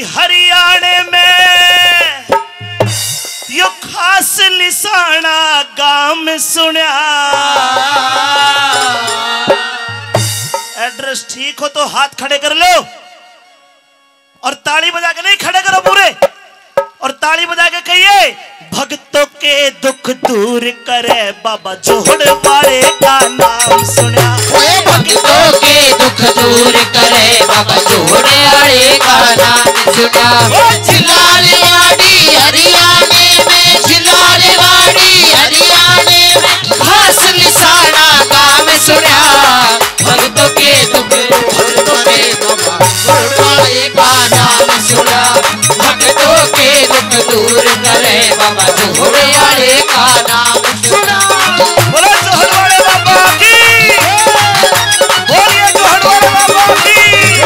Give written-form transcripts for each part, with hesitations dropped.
हरियाणे में यो खास लिसाना गांव में सुनिया। एड्रेस ठीक हो तो हाथ खड़े कर लो और ताली बजा के नहीं, खड़े करो पूरे और ताली बजा के कहिए, भक्तों के दुख दूर करे बाबा जोहड़ वाले का नाम सुनिया। भक्तों के दुख दूर करे बाबा जोहड़ वाले का नाम सुनिया। झिलालवाड़ी हरियाणे में, झिलालवाड़ी हरियाणे में खास लिसाना गाँव में सुनिया। भक्तों के दुख दूर करे बाबा जोहड़ वाले का नाम सुनिया। भक्तों के दुख दूर करे बाबा जोहड़ वाले का नाम सुनिया। बोलो जोहड़ वाले बाबा की, बोलिए जोहड़ वाले बाबा की।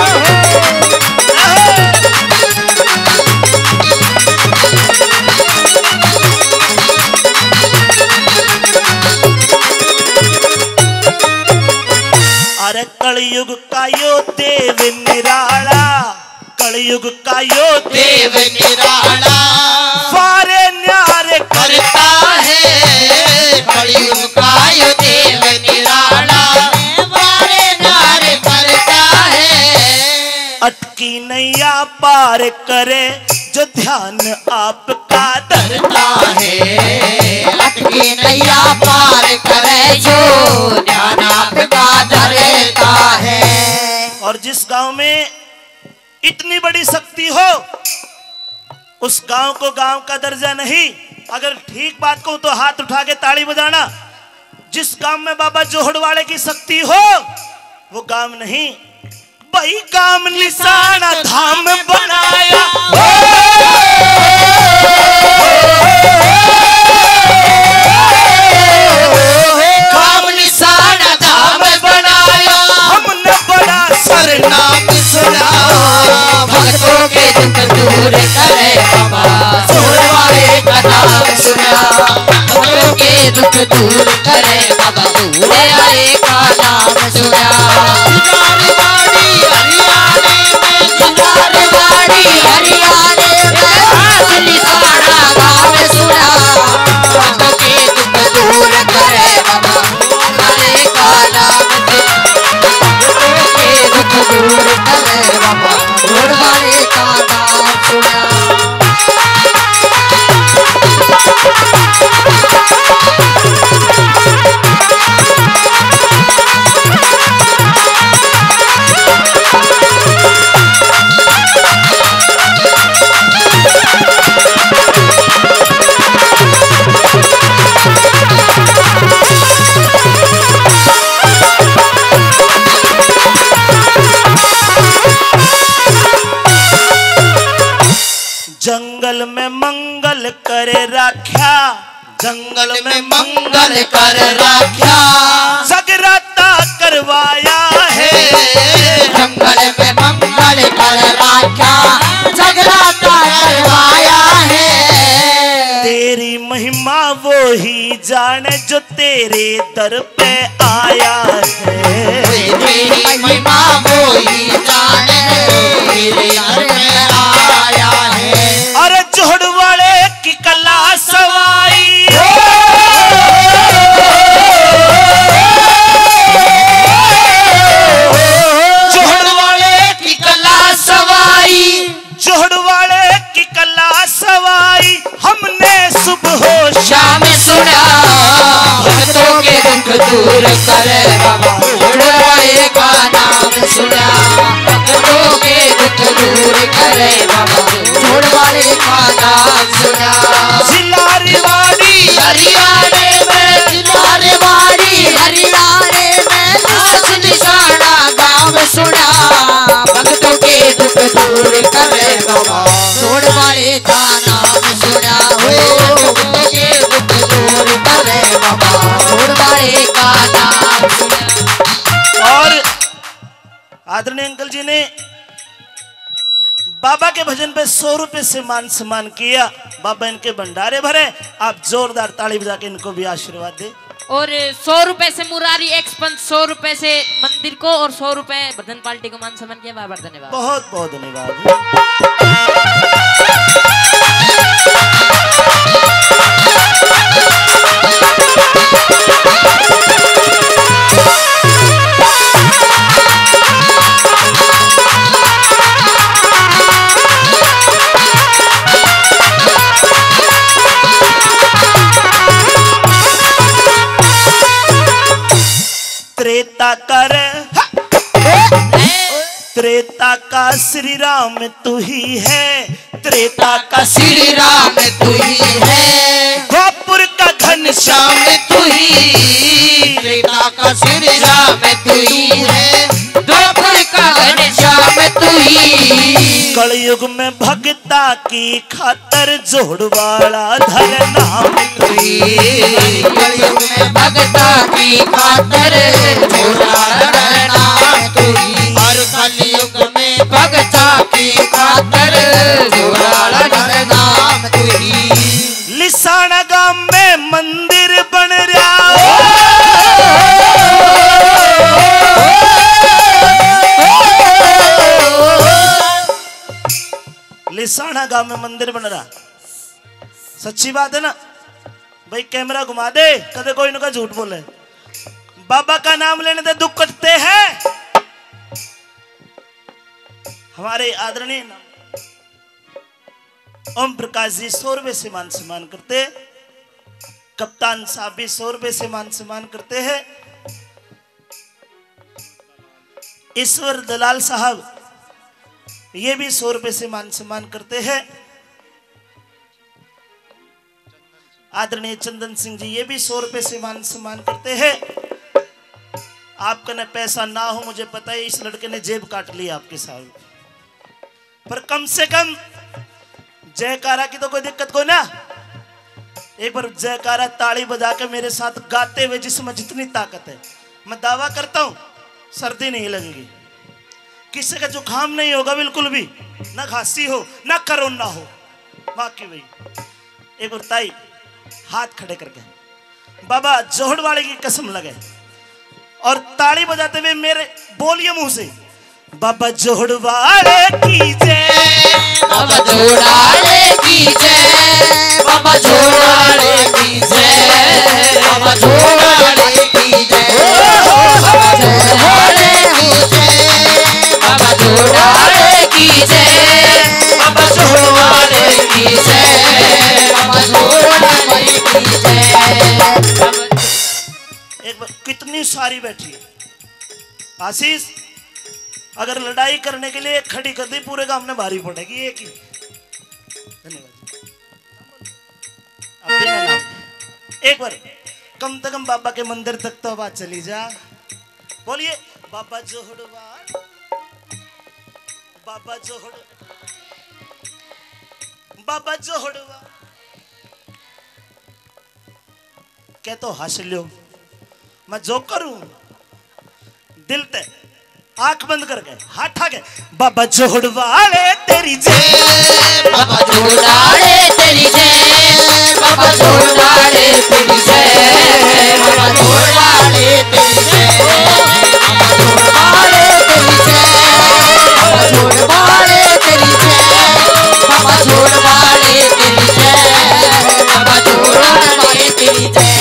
अरे कलयुग का यो देव निराला, कलयुग का यो देव निराला सारे न्यारे करता है। कलयुग का यो देव निराला सारे नारे करता है। अटकी नैया पार करे जो ध्यान आपका धरता है। अटकी नैया पार करे जो ध्यान आपका धरता है। और जिस गांव में इतनी बड़ी शक्ति हो उस गांव को गांव का दर्जा नहीं। अगर ठीक बात को तो हाथ उठा के ताली बजाना। जिस गांव में बाबा जोहड़ वाले की शक्ति हो वो गांव नहीं, भाई गांव निशाना धाम बनाया। गांव निशाना धाम बनाया, हमने बड़ा नाम सुना। भक्तों के दुख दूर करे बाबा जोहड़ वाले का नाम सुना। भक्तों के दुख दूर करे बाबा जोहड़ वाले का नाम सुना। झिलालवाड़ी हरियाणे में, झिलालवाड़ी हरियाणे में खास लिसाना गाँव में सुना। भक्तों के दुख दूर करे बाबा जोहड़ वाले का नाम दूर करे बाबा जोहड़ वाले का नाम सुना। जंगल में मंगल करे राख्या, जंगल में मंगल कर राख्या। जगराता करवाया है। जंगल में मंगल कर राख्या, जगराता करवाया है। तेरी महिमा वो ही जाने जो तेरे दर पे आया है। तेरी महिमा वो ही जाने तेरे दर पे आया है। अरे जोहड़ वाले की कला सवाई, जोहड़ वाले की कला सवाई, जोहड़ वाले की कला सवाई हमने सुबह शाम सुना। भक्तों के दुख दूर करे बाबा जोहड़ वाले का नाम सुना। भक्तों के दुख दूर करे बाबा जोहड़ वाले का नाम सुना। झिलालवाड़ी हरियाणे में, झिलालवाड़ी हरियाणे में खास निशाना गाँव में सुना। भक्तों के दुख दूर करे बाबा जोहड़ वाले का नाम सुना। हो भक्तों के दुख दूर करे बाबा जोहड़ वाले का नाम सुना। और आदरणीय अंकल जी ने बाबा के भजन पे 100 रुपए से मान सम्मान किया। बाबा इनके भंडारे भरे। आप जोरदार ताली बजा के इनको भी आशीर्वाद दे। और 100 रुपए से मुरारी एक्सपंस, 100 रुपए से मंदिर को और 100 रुपए भजन पार्टी को मान सम्मान किया। बार धन्यवाद, बहुत बहुत धन्यवाद। त्रेता कर त्रेता का श्री राम तू ही है, त्रेता का श्री राम तू ही है, द्वापर का घनश्याम तू ही, त्रेता का श्री राम तू ही है, द्वापर का घनश्याम तू ही, कलयुग में भक्ता की खातर जोड़वाड़ा धर नाम तू ही, कलयुग में भक्ता की खातर जोड़वाड़ा धर नाम तू ही, और कलयुग में भक्ता की खातर जोड़वाड़ा धर नाम तू ही। लिसाना गांव में मंदिर बन रहा लिसाना गांव में मंदिर बन रहा, सच्ची बात है ना भाई। कैमरा घुमा दे, कदे कोई ना झूठ बोले। बाबा का नाम लेने से दुख कटते हैं। हमारे आदरणीय ओम प्रकाश जी 100 रुपए से मान सम्मान करते, कप्तान साहब भी 100 रुपए से मान सम्मान करते हैं, ईश्वर दलाल साहब ये भी 100 रुपए से मान सम्मान करते हैं, आदरणीय चंदन सिंह जी ये भी 100 रुपए से मान सम्मान करते हैं। आपका न पैसा ना हो, मुझे पता है इस लड़के ने जेब काट ली आपके साथ, पर कम से कम जयकारा की तो कोई दिक्कत को ना। एक बार जयकारा ताली बजा के मेरे साथ गाते हुए, जिसमें जितनी ताकत है, मैं दावा करता हूं सर्दी नहीं लगेगी, किसी का जुकाम नहीं होगा बिल्कुल भी, ना खांसी हो ना कोरोना हो। बाकी भाई एक बार ताई हाथ खड़े करके बाबा जोहड़वाड़े की कसम लगे और ताली बजाते हुए मेरे बोलिए मुंह से, बाबा जोहड़वाड़े की जय, बाबा जोड़वाड़े की जय, बाबा जोड़वाड़े की जय, बाबा जोड़वाड़े की जय, बाबा जोड़वाड़े की जय, बाबा जोड़वाड़े की जय, बाबा जोड़वाड़े की जय, बाबा जोड़वाड़े की जय। एक बार कितनी सारी बैठी है। आशीष अगर लड़ाई करने के लिए खड़ी कर दी पूरे गांव में भारी पड़ेगी एक ही। धन्यवाद। अब भी मैं नाम एक बार कम से कम बाबा के मंदिर तक तो बात चली जा। बोलिए बाबा जोहड़वा, बाबा जोहड़, बाबा जोहड़वा। क्या तो हंस लो, मैं जो करूं दिल ते आंख बंद करके हाथ आके, बाबा जोहड़वाड़े तेरी जय, बाबा जोड़वाड़े तेरी जय, बाबा जोड़वाड़े तेरी जय, बाबा जोड़वाड़े तेरी जय, बाबा जोड़वाड़े तेरी जय, बाबा जोड़वाड़े तेरी जय, बाबा जोड़वाड़े तेरी जय, बाबा जोड़वाड़े तेरी जय।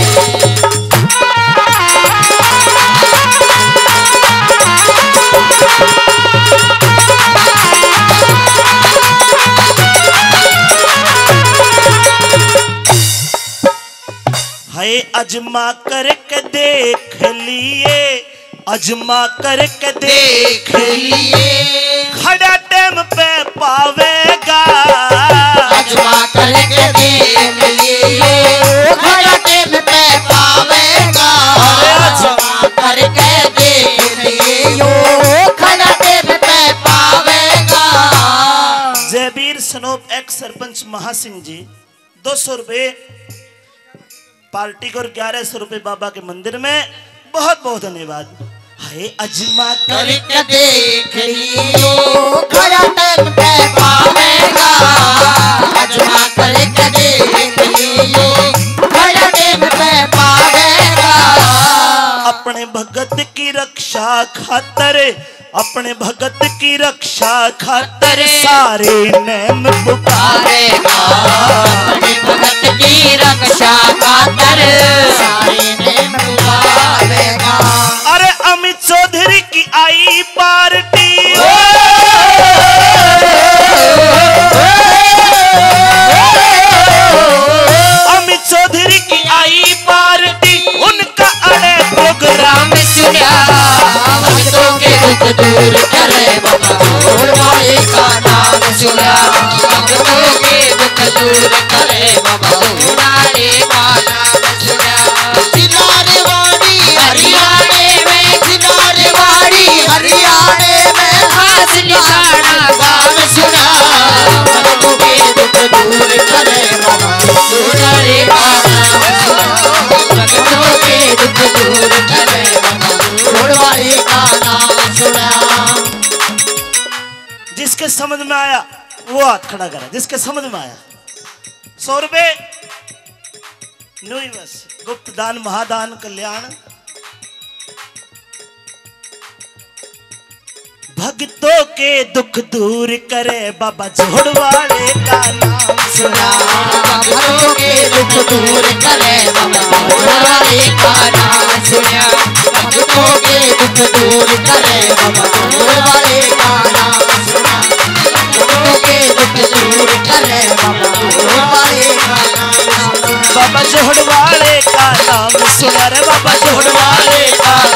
हाय अजमा करके देख लिए, अजमा करके देख लिए, खड़ा टाइम पे पावेगा, अजमा करके देख लिए, खड़ा टाइम पे पावेगा, अजमा करके देख लिए, खड़ा टाइम पे पावेगा। जयवीर सनोप एक्स सरपंच महासिंह जी 200 रुपए पार्टी को और 1100 रुपए बाबा के मंदिर में। बहुत बहुत धन्यवाद। हाय अजमा करके देख लियो, खड़ा टाइम पे पावेगा, अजमा करके देख लियो, खड़ा टाइम पे पावेगा। खातर, अपने भगत की रक्षा खातर सारे नेम पुकारेगा। अपने भगत की रक्षा खातर सारे नेम पुकारेगा। अरे अमित चौधरी की आई पार्टी, अमित चौधरी की आई पार्टी, उनका अड़े प्रोग्राम सुना। भक्तों के दुख दूर करे बाबा जोड़वाले का नाम सुना। भक्तों के दुख दूर करे बाबा जोड़वाले का नाम सुना। जिलारेवाड़ी हरियाणे में, जिलारेवाड़ी हरियाणे में खास निशाना गान सुना। भक्तों के दुख दूर करे बाबा जोड़वाले का नाम सुना। भक्तों के दुख दूर करे जोड़वाले का नाम सुना। जिसके समझ में आया वो हाथ खड़ा करा, जिसके समझ में आया। 100 रुपए नुई बस गुप्त दान महादान कल्याण। भक्तों के दुख दूर करे बाबा जोड़वाले का नाम सुना। भक्तों के दुख दूर करे बाबा जोड़वाले का नाम सुना। भक्तों के दुख दूर करे बाबा जोड़वाले का नाम सुना। भक्तों के दुख दूर करे बाबा जोड़वाले का नाम सुना। बाबा जोड़वाले का नाम सुना रे बाबा जोड़वाले का